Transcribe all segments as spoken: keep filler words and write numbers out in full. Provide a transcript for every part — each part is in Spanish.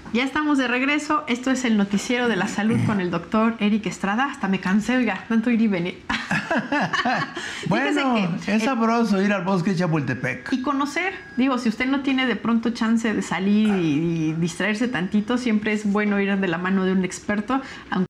Ya estamos de regreso. Esto es el Noticiero de la Salud con el doctor Eric Estrada. Hasta me cansé, oiga, tanto ir y venir. Bueno, que, es sabroso eh, ir al bosque de Chapultepec. Y conocer. Digo, si usted no tiene de pronto chance de salir y, y distraerse tantito, siempre es bueno ir de la mano de un experto. Aunque...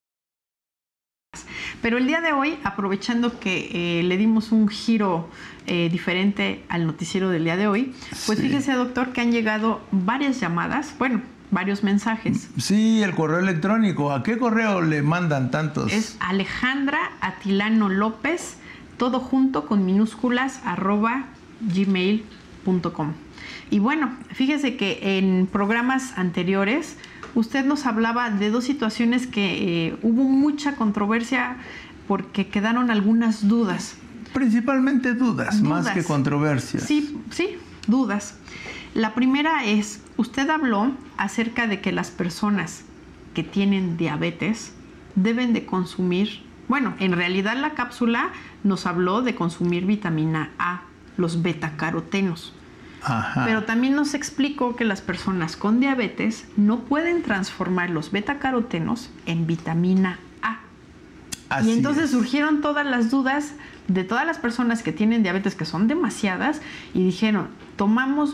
Pero el día de hoy, aprovechando que eh, le dimos un giro eh, diferente al noticiero del día de hoy, pues sí. Fíjese, doctor, que han llegado varias llamadas, bueno, varios mensajes. Sí, el correo electrónico. ¿A qué correo le mandan tantos? Es Alejandra Atilano López, todo junto con minúsculas, arroba gmail punto com. Y bueno, fíjese que en programas anteriores usted nos hablaba de dos situaciones que eh, hubo mucha controversia porque quedaron algunas dudas. Principalmente dudas, dudas. más que controversias. Sí, sí, dudas. La primera es, usted habló acerca de que las personas que tienen diabetes deben de consumir, bueno, en realidad la cápsula nos habló de consumir vitamina A, los betacarotenos. Ajá. Pero también nos explicó que las personas con diabetes no pueden transformar los betacarotenos en vitamina A. Así y entonces es. surgieron todas las dudas de todas las personas que tienen diabetes, que son demasiadas, y dijeron, ¿tomamos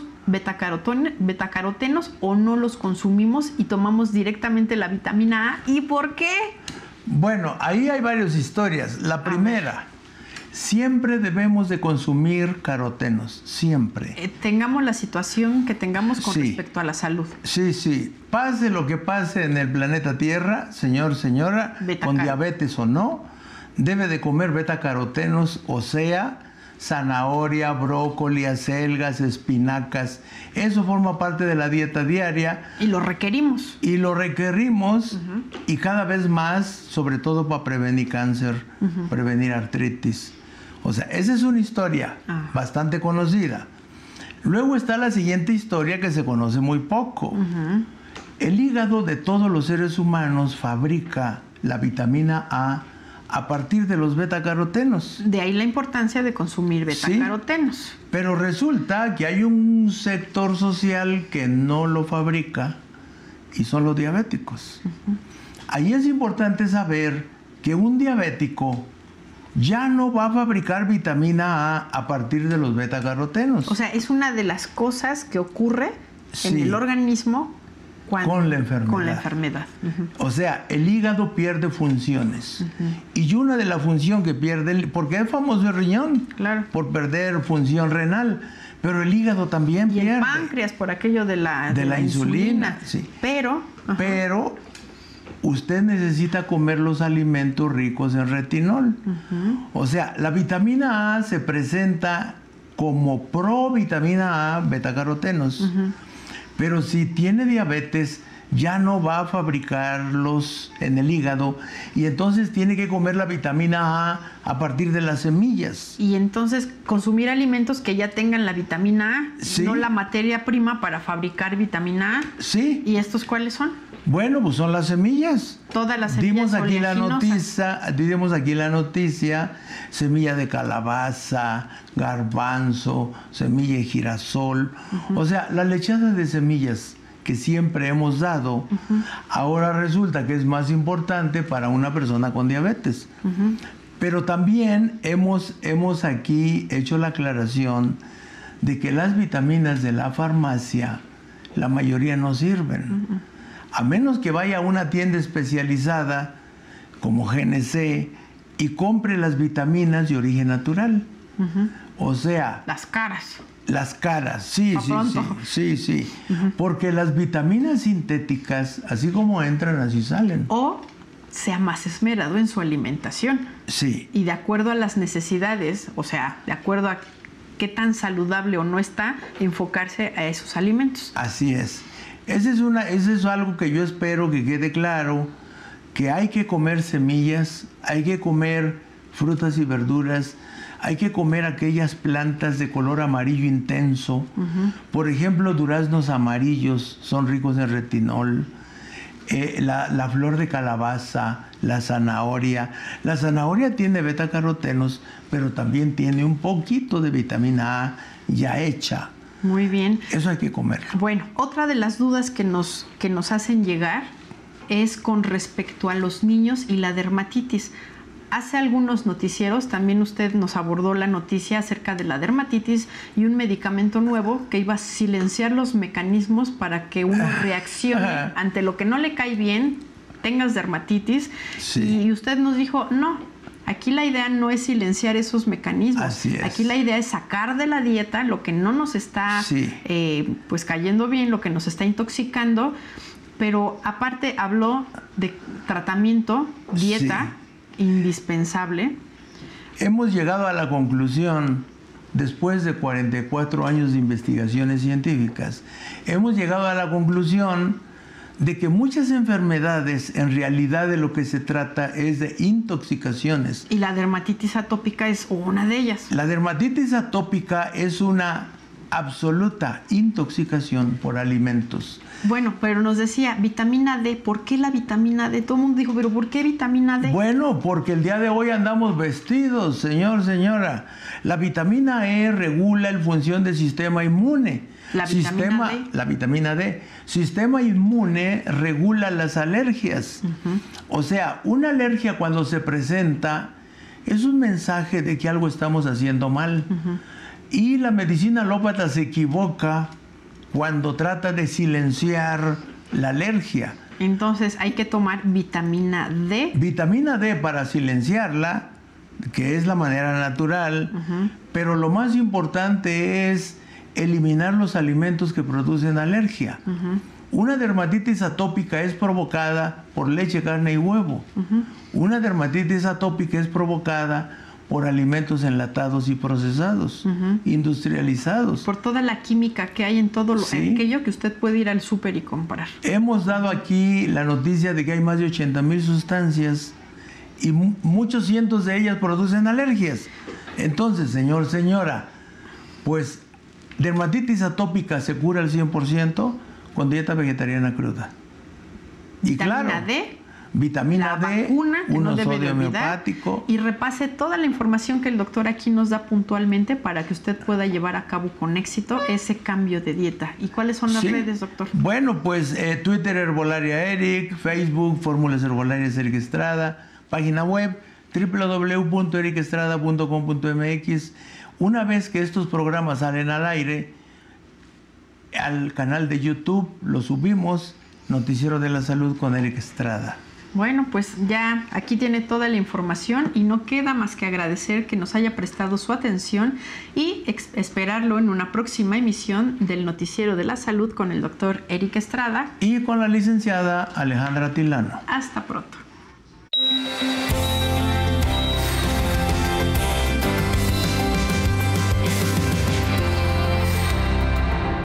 betacarotenos o no los consumimos y tomamos directamente la vitamina A? ¿Y por qué? Bueno, ahí hay varias historias. La primera, siempre debemos de consumir carotenos, siempre. Eh, tengamos la situación que tengamos con sí. respecto a la salud. Sí, sí. Pase lo que pase en el planeta Tierra, señor, señora, con diabetes o no, debe de comer betacarotenos, o sea, zanahoria, brócoli, acelgas, espinacas. Eso forma parte de la dieta diaria. Y lo requerimos. Y lo requerimos uh-huh. y cada vez más, sobre todo para prevenir cáncer, uh-huh. prevenir artritis. O sea, esa es una historia uh-huh. bastante conocida. Luego está la siguiente historia que se conoce muy poco. Uh-huh. El hígado de todos los seres humanos fabrica la vitamina A a partir de los betacarotenos. De ahí la importancia de consumir betacarotenos. Sí, pero resulta que hay un sector social que no lo fabrica y son los diabéticos. Uh-huh. Ahí es importante saber que un diabético ya no va a fabricar vitamina A a partir de los betacarotenos. O sea, es una de las cosas que ocurre sí. en el organismo Cuando, con la enfermedad. Con la enfermedad. Uh-huh. O sea, el hígado pierde funciones. Uh-huh. Y una de las funciones que pierde, porque es famoso el riñón, claro. por perder función renal, pero el hígado también y pierde. Y el páncreas por aquello de la, de de la, la insulina. insulina. Sí. Pero, uh-huh. pero usted necesita comer los alimentos ricos en retinol. Uh-huh. O sea, la vitamina A se presenta como provitamina A, betacarotenos. Uh-huh. Pero si tiene diabetes, ya no va a fabricarlos en el hígado y entonces tiene que comer la vitamina A a partir de las semillas. Y entonces consumir alimentos que ya tengan la vitamina A, sí. no la materia prima para fabricar vitamina A. Sí. ¿Y estos cuáles son? Bueno, pues son las semillas. Todas las semillas dimos aquí la noticia, dimos aquí la noticia, semilla de calabaza, garbanzo, semilla de girasol. Uh-huh. O sea, la lechada de semillas que siempre hemos dado, uh-huh. ahora resulta que es más importante para una persona con diabetes. Uh-huh. Pero también hemos, hemos aquí hecho la aclaración de que las vitaminas de la farmacia, la mayoría no sirven. Uh-huh. A menos que vaya a una tienda especializada como G N C y compre las vitaminas de origen natural. Uh-huh. O sea... Las caras. Las caras, sí, sí, sí, sí, sí. Uh-huh. Porque las vitaminas sintéticas, así como entran, así salen. O sea más esmerado en su alimentación. Sí. Y de acuerdo a las necesidades, o sea, de acuerdo a qué tan saludable o no está, enfocarse a esos alimentos. Así es. Ese es, una, ese es algo que yo espero que quede claro, que hay que comer semillas, hay que comer frutas y verduras, hay que comer aquellas plantas de color amarillo intenso. Uh-huh. Por ejemplo, duraznos amarillos son ricos en retinol. Eh, la, la flor de calabaza, la zanahoria. La zanahoria tiene betacarotenos, pero también tiene un poquito de vitamina A ya hecha. Muy bien. Eso hay que comerlo. Bueno, otra de las dudas que nos, que nos hacen llegar es con respecto a los niños y la dermatitis. Hace algunos noticieros también usted nos abordó la noticia acerca de la dermatitis y un medicamento nuevo que iba a silenciar los mecanismos para que uno reaccione ante lo que no le cae bien, tengas dermatitis. Sí. Y usted nos dijo, no, aquí la idea no es silenciar esos mecanismos. Así es. Aquí la idea es sacar de la dieta lo que no nos está sí. eh, pues cayendo bien, lo que nos está intoxicando. Pero aparte habló de tratamiento, dieta, sí. indispensable. Hemos llegado a la conclusión, después de cuarenta y cuatro años de investigaciones científicas, hemos llegado a la conclusión de que muchas enfermedades, en realidad de lo que se trata es de intoxicaciones. Y la dermatitis atópica es una de ellas. La dermatitis atópica es una absoluta intoxicación por alimentos. Bueno, pero nos decía, vitamina D, ¿por qué la vitamina D? Todo el mundo dijo, ¿pero por qué vitamina D? Bueno, porque el día de hoy andamos vestidos, señor, señora. La vitamina E regula la función del sistema inmune. La vitamina sistema, D. La vitamina D. Sistema inmune regula las alergias. Uh-huh. O sea, una alergia cuando se presenta es un mensaje de que algo estamos haciendo mal. Uh-huh. Y la medicina alópata se equivoca cuando trata de silenciar la alergia. Entonces hay que tomar vitamina D. Vitamina D para silenciarla, que es la manera natural, uh-huh. pero lo más importante es eliminar los alimentos que producen alergia. Uh-huh. Una dermatitis atópica es provocada por leche, carne y huevo. Uh-huh. Una dermatitis atópica es provocada por alimentos enlatados y procesados, uh-huh. industrializados. Por toda la química que hay en todo lo, sí. en aquello que usted puede ir al súper y comprar. Hemos dado aquí la noticia de que hay más de ochenta mil sustancias y mu- muchos cientos de ellas producen alergias. Entonces, señor, señora, pues dermatitis atópica se cura al cien por ciento con dieta vegetariana cruda. Y vitamina claro, D. Vitamina la D, vacuna, que uno no debe sodio de olvidar, homeopático. Y repase toda la información que el doctor aquí nos da puntualmente para que usted pueda llevar a cabo con éxito ese cambio de dieta. ¿Y cuáles son las sí. redes, doctor? Bueno, pues eh, Twitter Herbolaria Eric, Facebook Fórmulas Herbolarias Eric Estrada, página web doble u doble u doble u punto eric estrada punto com punto m x. Una vez que estos programas salen al aire, al canal de YouTube lo subimos, Noticiero de la Salud con Eric Estrada. Bueno, pues ya aquí tiene toda la información y no queda más que agradecer que nos haya prestado su atención y ex- esperarlo en una próxima emisión del Noticiero de la Salud con el doctor Eric Estrada y con la licenciada Alejandra Tilano. Hasta pronto.